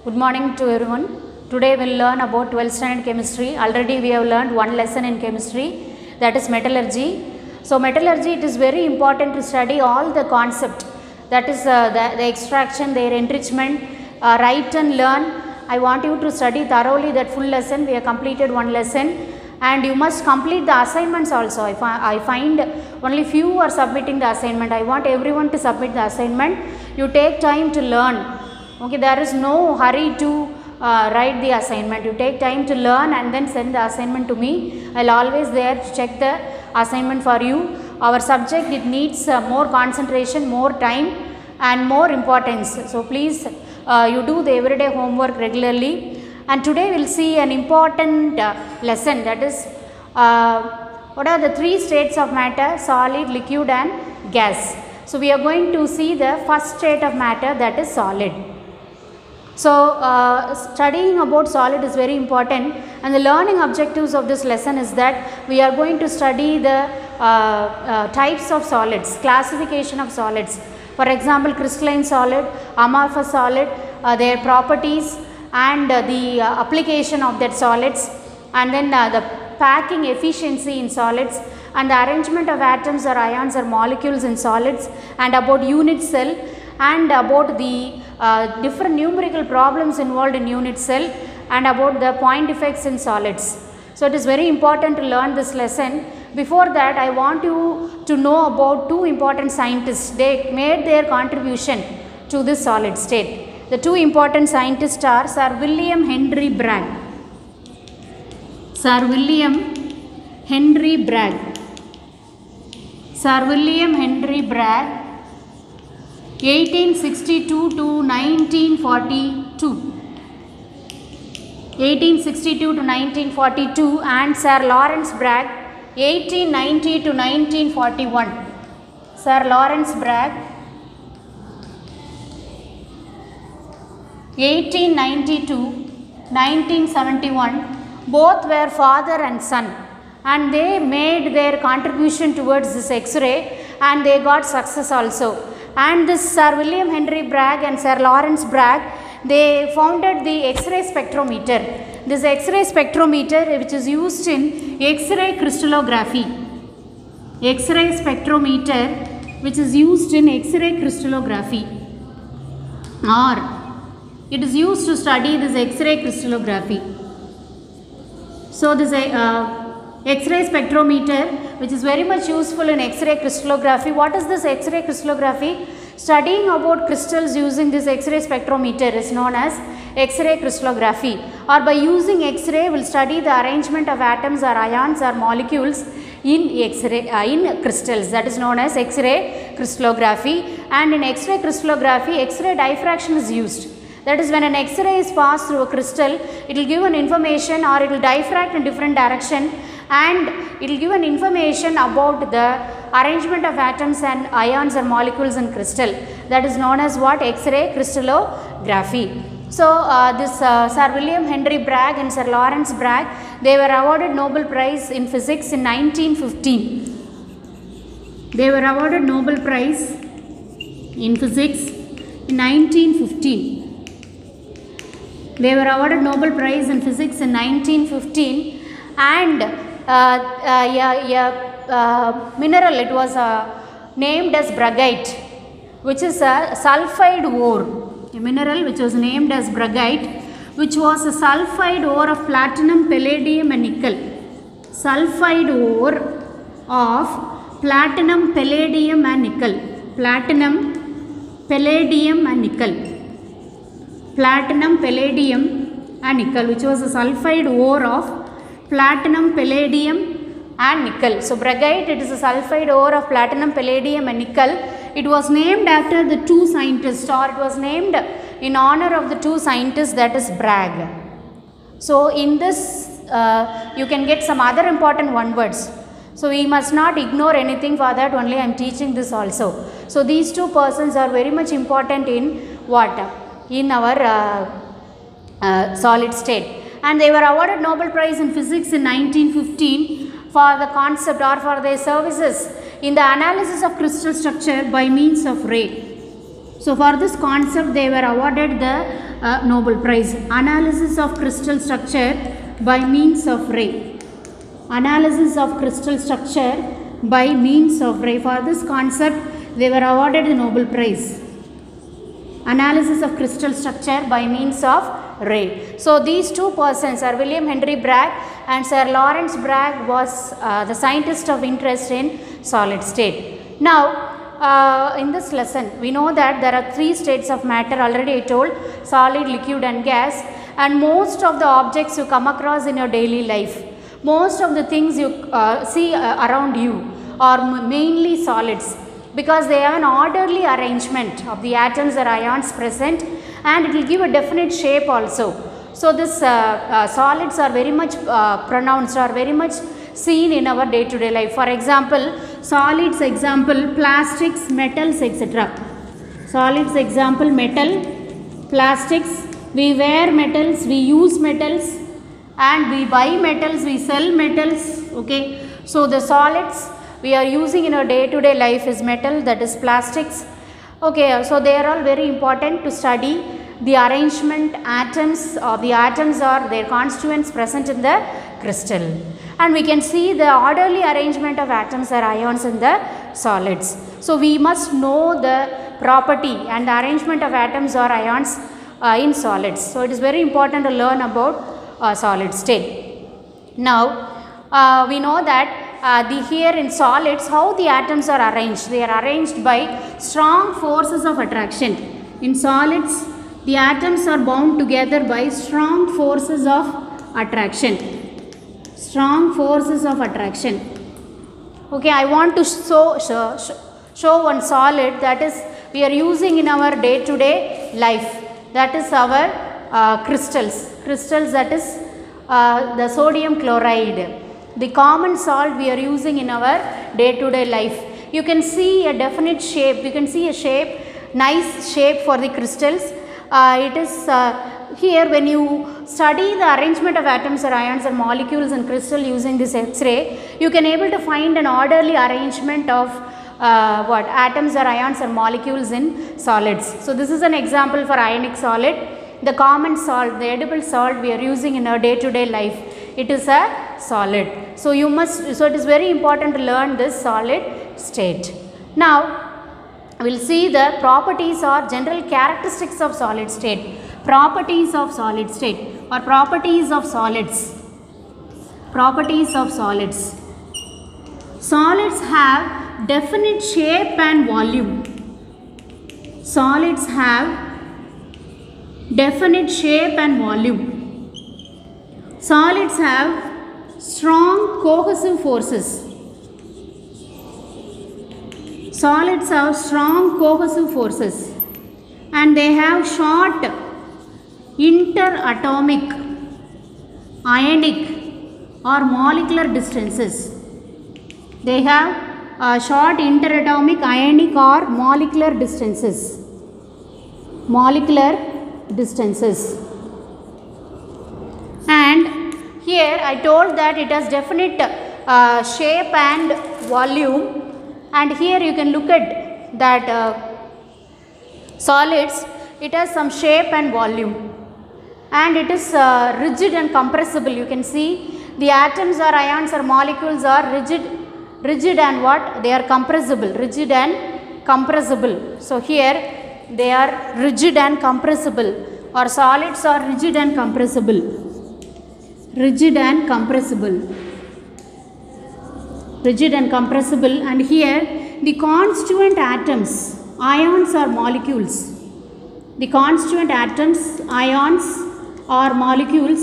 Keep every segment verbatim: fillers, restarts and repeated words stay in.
Good morning to everyone. Today we will learn about twelfth standard chemistry. Already we have learned one lesson in chemistry, that is metallurgy. So metallurgy, it is very important to study all the concept, that is uh, the, the extraction, their enrichment, uh, write and learn. I want you to study thoroughly that full lesson. We have completed one lesson and you must complete the assignments also. I, fi I find only few are submitting the assignment. I want everyone to submit the assignment. You take time to learn. Okay, there is no hurry to uh, write the assignment. You take time to learn and then send the assignment to me. I will always there to check the assignment for you. Our subject, it needs uh, more concentration, more time and more importance. So please uh, you do the everyday homework regularly. And today we will see an important uh, lesson, that is uh, what are the three states of matter: solid, liquid and gas. So we are going to see the first state of matter, that is solid. So uh, studying about solid is very important, and the learning objectives of this lesson is that we are going to study the uh, uh, types of solids, classification of solids. For example, crystalline solid, amorphous solid, uh, their properties and uh, the uh, application of that solids, and then uh, the packing efficiency in solids, and the arrangement of atoms or ions or molecules in solids, and about unit cell, and about the uh, different numerical problems involved in unit cell, and about the point defects in solids. So it is very important to learn this lesson. Before that, I want you to know about two important scientists. They made their contribution to this solid state. The two important scientists are Sir William Henry Bragg. Sir William Henry Bragg. Sir William Henry Bragg, eighteen sixty-two to nineteen forty-two. eighteen sixty-two to nineteen forty-two, and Sir Lawrence Bragg, eighteen ninety to nineteen forty-one. Sir Lawrence Bragg, eighteen ninety to nineteen seventy-one. Both were father and son, and they made their contribution towards this X-ray and they got success also. And this Sir William Henry Bragg and Sir Lawrence Bragg, they founded the X-ray spectrometer. This X-ray spectrometer, which is used in X-ray crystallography. X-ray spectrometer, which is used in X-ray crystallography, or it is used to study this X-ray crystallography. So this uh, X-ray spectrometer, which is very much useful in X-ray crystallography. What is this X-ray crystallography? Studying about crystals using this X-ray spectrometer is known as X-ray crystallography. Or by using X-ray, we will study the arrangement of atoms or ions or molecules in X-ray uh, in crystals. That is known as X-ray crystallography. And in X-ray crystallography, X-ray diffraction is used. That is, when an X-ray is passed through a crystal, it will give an information, or it will diffract in different direction, and it will give an information about the arrangement of atoms and ions or molecules in crystal. That is known as what? X-ray crystallography. So uh, this uh, Sir William Henry Bragg and Sir Lawrence Bragg, they were awarded Nobel Prize in Physics in nineteen fifteen. They were awarded Nobel Prize in Physics in nineteen fifteen. They were awarded Nobel Prize in Physics in nineteen fifteen, and uh, uh, yeah, yeah, uh, mineral, it was uh, named as Bragite, which is a sulfide ore. A mineral which was named as Bragite, which was a sulfide ore of platinum, palladium and nickel. Sulfide ore of platinum, palladium and nickel. Platinum, palladium and nickel. Platinum, palladium and nickel, which was a sulfide ore of platinum, palladium and nickel. So Bragite, it is a sulfide ore of platinum, palladium and nickel. It was named after the two scientists, or it was named in honor of the two scientists, that is Bragg. So in this uh, you can get some other important one words. So we must not ignore anything. For that only I am teaching this also. So these two persons are very much important in what? In our uh, uh, solid state. And they were awarded Nobel Prize in Physics in nineteen fifteen for the concept, or for their services in the analysis of crystal structure by means of ray. So for this concept they were awarded the uh, Nobel Prize. Analysis of crystal structure by means of ray. Analysis of crystal structure by means of ray. For this concept, they were awarded the Nobel Prize. Analysis of crystal structure by means of ray. So these two persons, Sir William Henry Bragg and Sir Lawrence Bragg, was uh, the scientist of interest in solid state. Now, uh, in this lesson, we know that there are three states of matter. Already I told: solid, liquid and gas. And most of the objects you come across in your daily life, most of the things you uh, see uh, around you are mainly solids, because they have an orderly arrangement of the atoms or ions present, and it will give a definite shape also. So this uh, uh, solids are very much uh, pronounced, or very much seen in our day to day life. For example, solids example, plastics, metals, et cetera. Solids example, metal, plastics. We wear metals, we use metals, and we buy metals, we sell metals. Okay. So the solids we are using in our day to day life is metal, that is plastics. Okay, so they are all very important to study the arrangement atoms of the atoms or their constituents present in the crystal. And we can see the orderly arrangement of atoms or ions in the solids. So we must know the property and the arrangement of atoms or ions uh, in solids. So it is very important to learn about uh, solid state. Now uh, we know that Uh, the here in solids, how the atoms are arranged. They are arranged by strong forces of attraction. In solids, the atoms are bound together by strong forces of attraction. Strong forces of attraction. Okay, I want to show, show, show one solid that is we are using in our day to day life. That is our uh, crystals. Crystals, that is uh, the sodium chloride. The common salt we are using in our day to day life. You can see a definite shape, you can see a shape, nice shape for the crystals. Uh, it is uh, here when you study the arrangement of atoms or ions or molecules in crystal using this X-ray, you can able to find an orderly arrangement of uh, what atoms or ions or molecules in solids. So this is an example for ionic solid. The common salt, the edible salt we are using in our day to day life, it is a solid. So you must, so it is very important to learn this solid state. Now we will see the properties or general characteristics of solid state. Properties of solid state or properties of solids. Properties of solids. Solids have definite shape and volume. Solids have definite shape and volume. Solids have strong cohesive forces. Solids have strong cohesive forces, and they have short interatomic, ionic or molecular distances. They have uh, short interatomic, ionic or molecular distances. Molecular distances. And here I told that it has definite uh, shape and volume, and here you can look at that uh, solids, it has some shape and volume, and it is uh, rigid and compressible. You can see the atoms or ions or molecules are rigid, rigid and what? They are compressible, rigid and compressible. So here they are rigid and compressible, or solids are rigid and compressible. Rigid and compressible. Rigid and compressible, and here the constituent atoms, ions or molecules. The constituent atoms, ions or molecules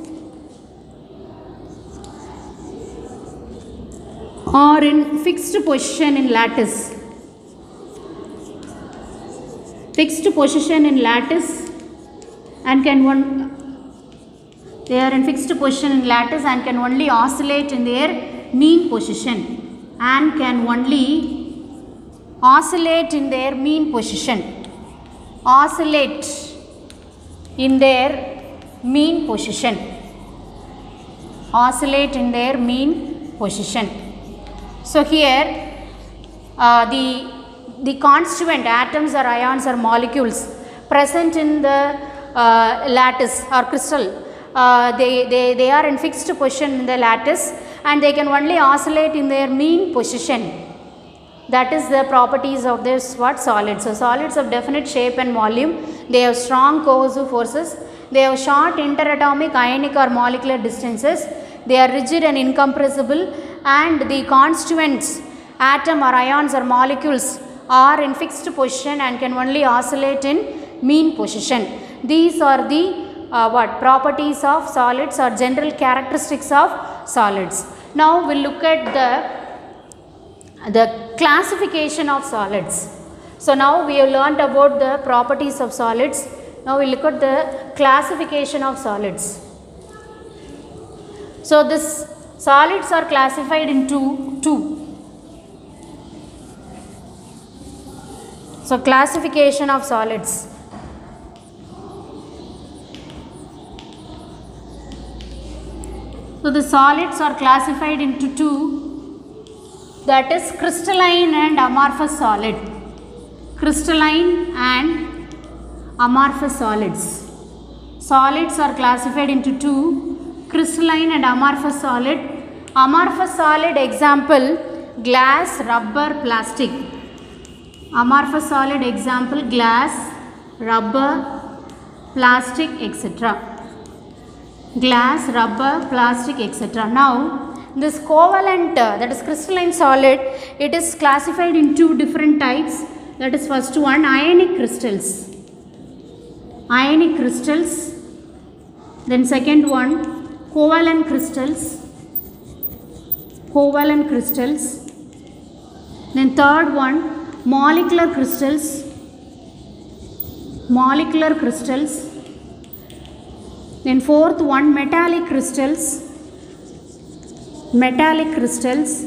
are in fixed position in lattice. Fixed position in lattice and can one they are in fixed position in lattice and can only oscillate in their mean position and can only oscillate in their mean position. Oscillate in their mean position. Oscillate in their mean position. So here uh, the the constituent atoms or ions or molecules present in the uh, lattice or crystal. Uh, they, they, they are in fixed position in the lattice and they can only oscillate in their mean position. That is the properties of this what solids. So solids have definite shape and volume. They have strong cohesive forces. They have short interatomic ionic or molecular distances. They are rigid and incompressible, and the constituents, atom or ions or molecules, are in fixed position and can only oscillate in mean position. These are the uh, what properties of solids or general characteristics of solids. Now we will look at the the classification of solids. So now we have learnt about the properties of solids. Now we look at the classification of solids. So this solids are classified into two. So classification of solids. So the solids are classified into two. That is crystalline and amorphous solid. Crystalline and amorphous solids. Solids are classified into two, crystalline and amorphous solid. Amorphous solid example, glass, rubber, plastic. Amorphous solid example, glass, rubber, plastic, et cetera. Glass, rubber, plastic, et cetera. Now this covalent, uh, that is crystalline solid, it is classified in two different types. That is first one, ionic crystals. Ionic crystals. Then second one, covalent crystals. Covalent crystals. Then third one, molecular crystals. Molecular crystals. Then fourth one, metallic crystals. Metallic crystals.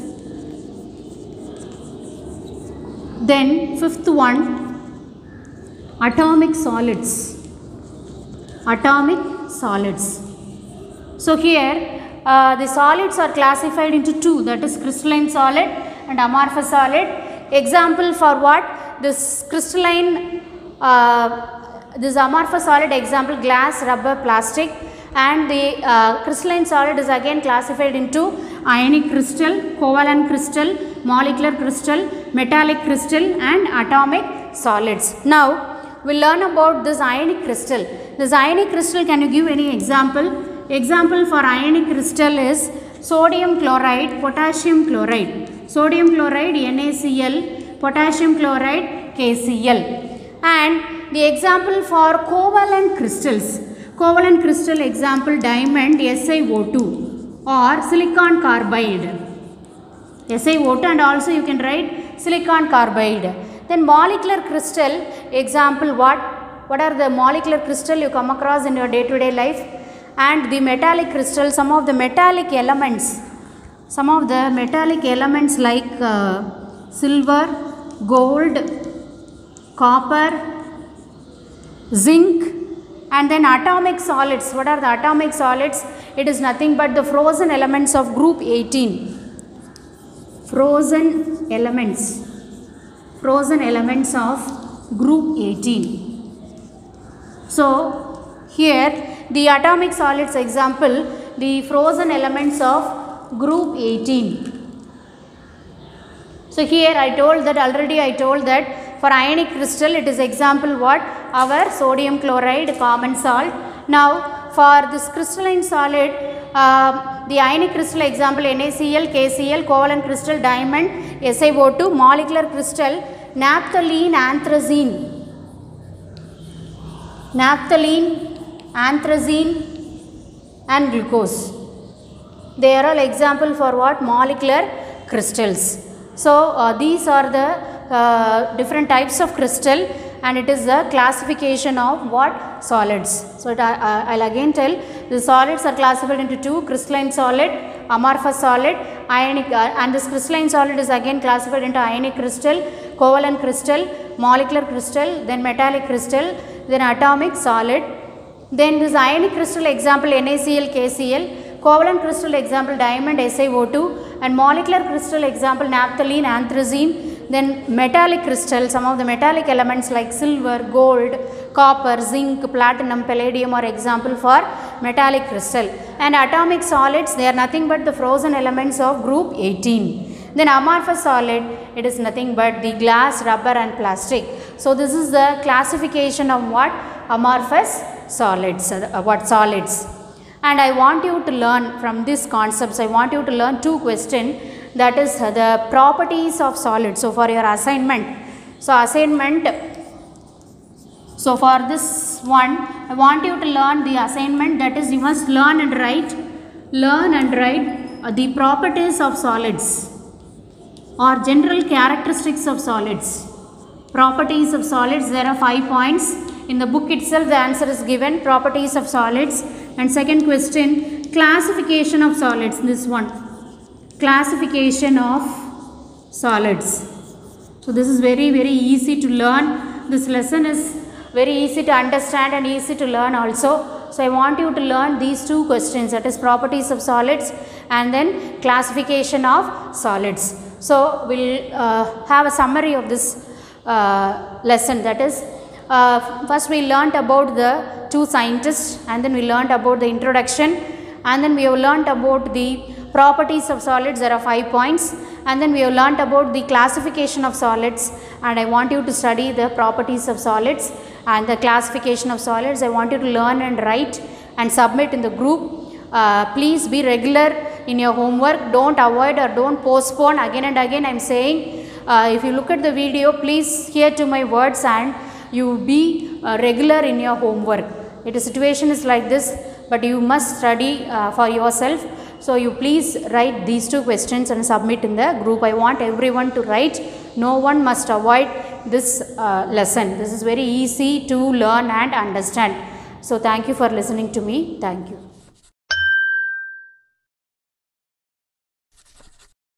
Then fifth one, atomic solids. Atomic solids. So here uh, the solids are classified into two, that is crystalline solid and amorphous solid. Example for what? This crystalline, uh, this amorphous solid example, glass, rubber, plastic. And the uh, crystalline solid is again classified into ionic crystal, covalent crystal, molecular crystal, metallic crystal and atomic solids. Now we will learn about this ionic crystal. This ionic crystal, can you give any example? Example for ionic crystal is sodium chloride, potassium chloride. Sodium chloride NaCl, potassium chloride KCl. And the example for covalent crystals. Covalent crystal example, diamond S i O two or silicon carbide. S i O two and also you can write silicon carbide. Then molecular crystal example, what? What are the molecular crystal you come across in your day-to-day life? And the metallic crystal, some of the metallic elements. Some of the metallic elements like uh, silver, gold, copper, zinc. And then atomic solids. What are the atomic solids? It is nothing but the frozen elements of group eighteen. Frozen elements. Frozen elements of group eighteen. So here the atomic solids example, the frozen elements of group eighteen. So here I told that already I told that for ionic crystal it is example what? Our sodium chloride, common salt. Now for this crystalline solid, uh, the ionic crystal example NaCl, KCl, covalent crystal diamond, S i O two, molecular crystal naphthalene, anthracene. Naphthalene, anthracene and glucose. They are all example for what? Molecular crystals. So uh, these are the uh, different types of crystal, and it is the classification of what? Solids. So it, uh, I will again tell, the solids are classified into two, crystalline solid, amorphous solid, ionic, uh, and this crystalline solid is again classified into ionic crystal, covalent crystal, molecular crystal, then metallic crystal, then atomic solid. Then this ionic crystal example NaCl, KCl, covalent crystal example diamond S i O two, and molecular crystal example naphthalene, anthracene, Then metallic crystal, some of the metallic elements like silver, gold, copper, zinc, platinum, palladium are example for metallic crystal. And atomic solids, they are nothing but the frozen elements of group eighteen. Then amorphous solid, it is nothing but the glass, rubber and plastic. So this is the classification of what? Amorphous solids, uh, what solids. And I want you to learn from these concepts, I want you to learn two questions, that is uh, the properties of solids. So for your assignment, so assignment, so for this one, I want you to learn the assignment, that is you must learn and write, learn and write uh, the properties of solids or general characteristics of solids. Properties of solids, there are five points. In the book itself the answer is given, properties of solids. And second question, classification of solids, this one, classification of solids. So this is very very easy to learn. This lesson is very easy to understand and easy to learn also. So I want you to learn these two questions, that is properties of solids and then classification of solids. So we'll uh, have a summary of this uh, lesson, that is uh, first we learnt about the two scientists, and then we learnt about the introduction, and then we have learnt about the properties of solids, there are five points, and then we have learnt about the classification of solids, and I want you to study the properties of solids and the classification of solids. I want you to learn and write and submit in the group. Uh, please be regular in your homework, don't avoid or don't postpone. Again and again I am saying, uh, if you look at the video, please hear to my words and you be uh, regular in your homework. It is situation is like this, but you must study uh, for yourself. So you please write these two questions and submit in the group. I want everyone to write. No one must avoid this uh, lesson. This is very easy to learn and understand. So thank you for listening to me. Thank you.